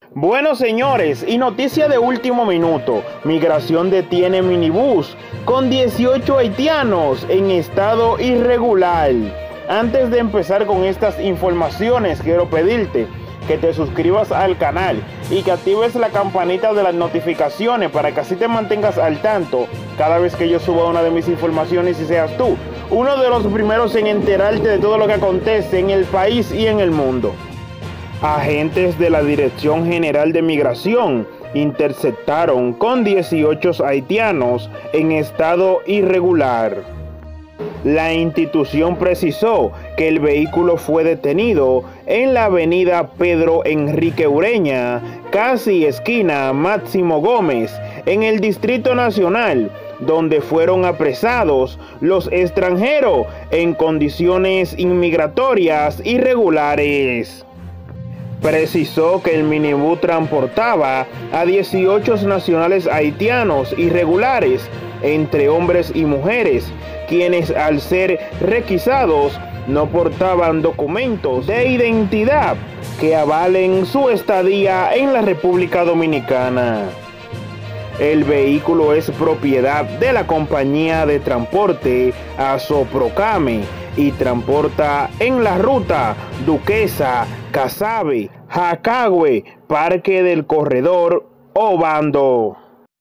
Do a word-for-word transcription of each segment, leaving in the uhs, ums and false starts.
Bueno, señores, y noticia de último minuto, Migración detiene minibús con dieciocho haitianos en estado irregular. Antes de empezar con estas informaciones, quiero pedirte que te suscribas al canal y que actives la campanita de las notificaciones para que así te mantengas al tanto cada vez que yo suba una de mis informaciones y seas tú uno de los primeros en enterarte de todo lo que acontece en el país y en el mundo. Agentes de la Dirección General de Migración interceptaron con dieciocho haitianos en estado irregular. La institución precisó que el vehículo fue detenido en la avenida Pedro Enrique Ureña, casi esquina Máximo Gómez, en el Distrito Nacional, donde fueron apresados los extranjeros en condiciones inmigratorias irregulares. Precisó que el minibús transportaba a dieciocho nacionales haitianos irregulares, entre hombres y mujeres, quienes al ser requisados no portaban documentos de identidad que avalen su estadía en la República Dominicana. El vehículo es propiedad de la compañía de transporte Azoprocame y transporta en la ruta Duquesa, Casabe, Jacagüe, Parque del Corredor, Obando.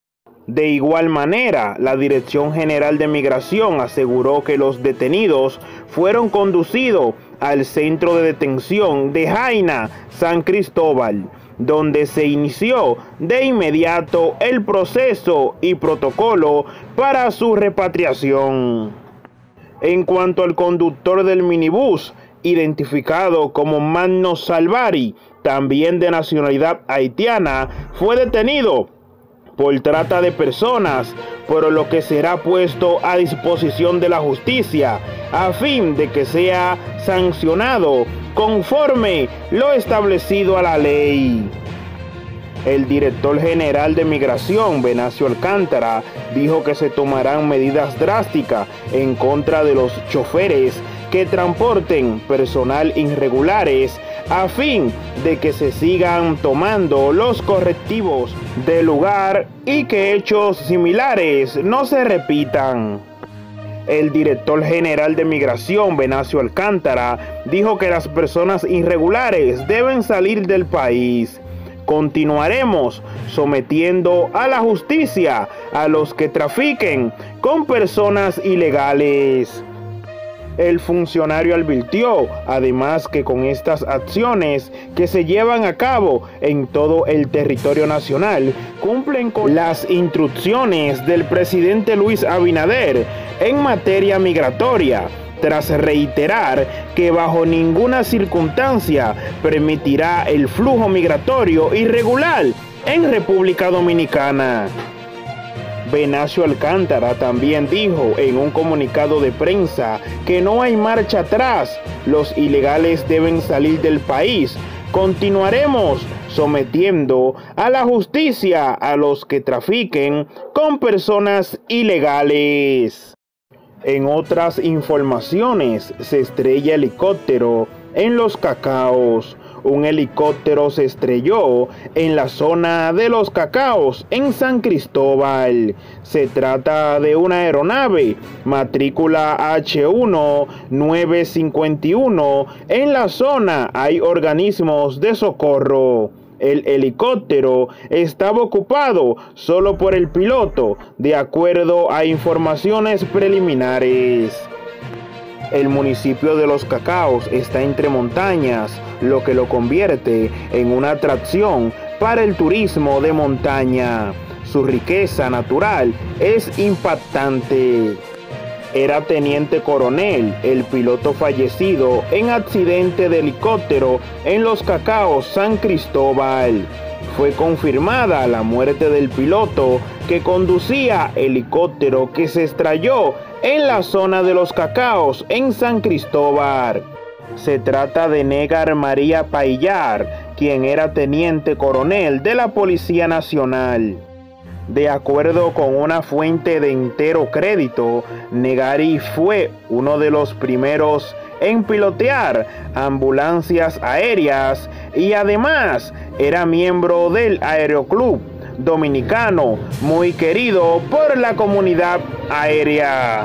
De igual manera, la Dirección General de Migración aseguró que los detenidos fueron conducidos al centro de detención de Jaina, San Cristóbal, donde se inició de inmediato el proceso y protocolo para su repatriación. En cuanto al conductor del minibús, identificado como Magno Salvari, también de nacionalidad haitiana, fue detenido por trata de personas, por lo que será puesto a disposición de la justicia a fin de que sea sancionado conforme lo establecido a la ley. El director general de Migración, Venancio Alcántara, dijo que se tomarán medidas drásticas en contra de los choferes que transporten personal irregulares a fin de que se sigan tomando los correctivos del lugar y que hechos similares no se repitan. El director general de Migración, Venancio Alcántara, dijo que las personas irregulares deben salir del país. Continuaremos sometiendo a la justicia a los que trafiquen con personas ilegales. El funcionario advirtió, además, que con estas acciones que se llevan a cabo en todo el territorio nacional, cumplen con las instrucciones del presidente Luis Abinader en materia migratoria, tras reiterar que bajo ninguna circunstancia permitirá el flujo migratorio irregular en República Dominicana. Venancio Alcántara también dijo en un comunicado de prensa que no hay marcha atrás, los ilegales deben salir del país. Continuaremos sometiendo a la justicia a los que trafiquen con personas ilegales. En otras informaciones, se estrella helicóptero en Los Cacaos. Un helicóptero se estrelló en la zona de Los Cacaos, en San Cristóbal. Se trata de una aeronave matrícula H uno nueve cinco uno. En la zona hay organismos de socorro. El helicóptero estaba ocupado solo por el piloto, de acuerdo a informaciones preliminares. El municipio de Los Cacaos está entre montañas, lo que lo convierte en una atracción para el turismo de montaña. Su riqueza natural es impactante. Era teniente coronel, el piloto fallecido en accidente de helicóptero en Los Cacaos, San Cristóbal. Fue confirmada la muerte del piloto que conducía helicóptero que se estrelló en la zona de Los Cacaos, en San Cristóbal. Se trata de Negar María Paillar, quien era teniente coronel de la Policía Nacional. De acuerdo con una fuente de entero crédito, Negari fue uno de los primeros en pilotear ambulancias aéreas y además era miembro del Aeroclub Dominicano, muy querido por la comunidad aérea.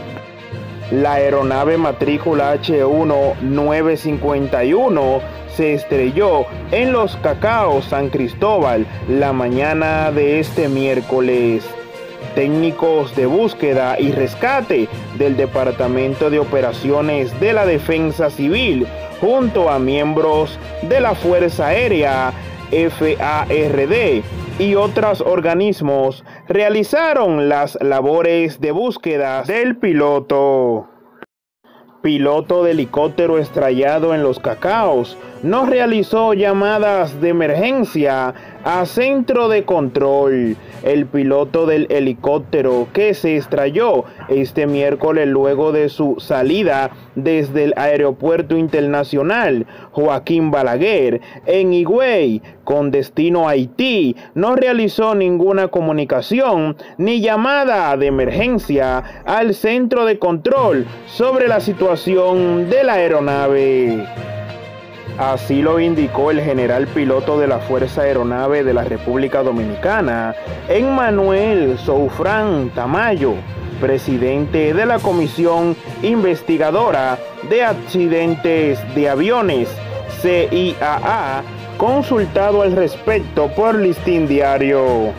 La aeronave matrícula H uno nueve cincuenta y uno se estrelló en Los Cacaos, San Cristóbal, la mañana de este miércoles. Técnicos de búsqueda y rescate del Departamento de Operaciones de la Defensa Civil, junto a miembros de la Fuerza Aérea, F A R D, y otros organismos, realizaron las labores de búsqueda del piloto. Piloto de helicóptero estrellado en Los Cacaos no realizó llamadas de emergencia a centro de control. El piloto del helicóptero que se estrelló este miércoles luego de su salida desde el Aeropuerto Internacional Joaquín Balaguer en Higüey con destino a Haití no realizó ninguna comunicación ni llamada de emergencia al centro de control sobre la situación de la aeronave. Así lo indicó el general piloto de la Fuerza Aeronave de la República Dominicana, Emmanuel Soufrán Tamayo, presidente de la Comisión Investigadora de Accidentes de Aviones, C I A A, consultado al respecto por Listín Diario.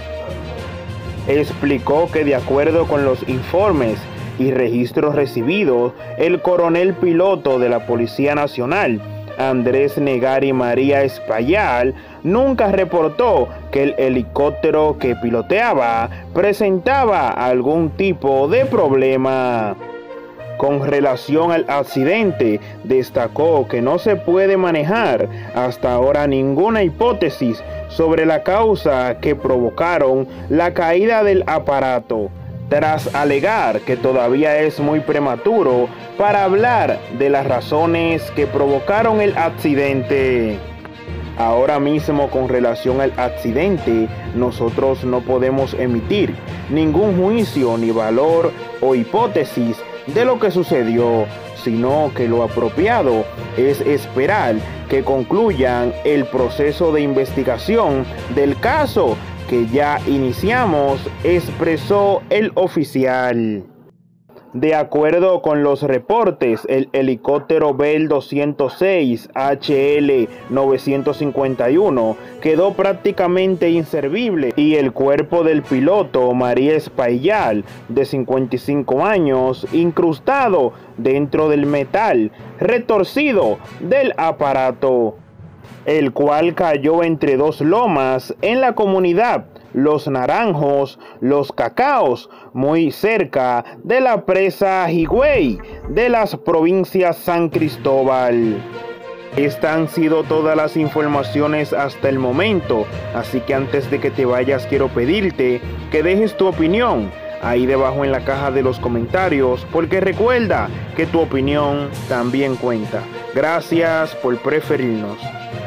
Explicó que de acuerdo con los informes y registros recibidos, el coronel piloto de la Policía Nacional, Andrés Negari María Espaillal, nunca reportó que el helicóptero que piloteaba presentaba algún tipo de problema. Con relación al accidente, destacó que no se puede manejar hasta ahora ninguna hipótesis sobre la causa que provocaron la caída del aparato, tras alegar que todavía es muy prematuro para hablar de las razones que provocaron el accidente. Ahora mismo, con relación al accidente, nosotros no podemos emitir ningún juicio ni valor o hipótesis de lo que sucedió, sino que lo apropiado es esperar que concluyan el proceso de investigación del caso que ya iniciamos, expresó el oficial. De acuerdo con los reportes, el helicóptero Bell doscientos seis H L novecientos cincuenta y uno quedó prácticamente inservible y el cuerpo del piloto María Espaillal, de cincuenta y cinco años, incrustado dentro del metal retorcido del aparato, el cual cayó entre dos lomas en la comunidad Los Naranjos, Los Cacaos, muy cerca de la presa Higüey de las provincias San Cristóbal. Estas han sido todas las informaciones hasta el momento, así que antes de que te vayas quiero pedirte que dejes tu opinión ahí debajo en la caja de los comentarios, porque recuerda que tu opinión también cuenta. Gracias por preferirnos.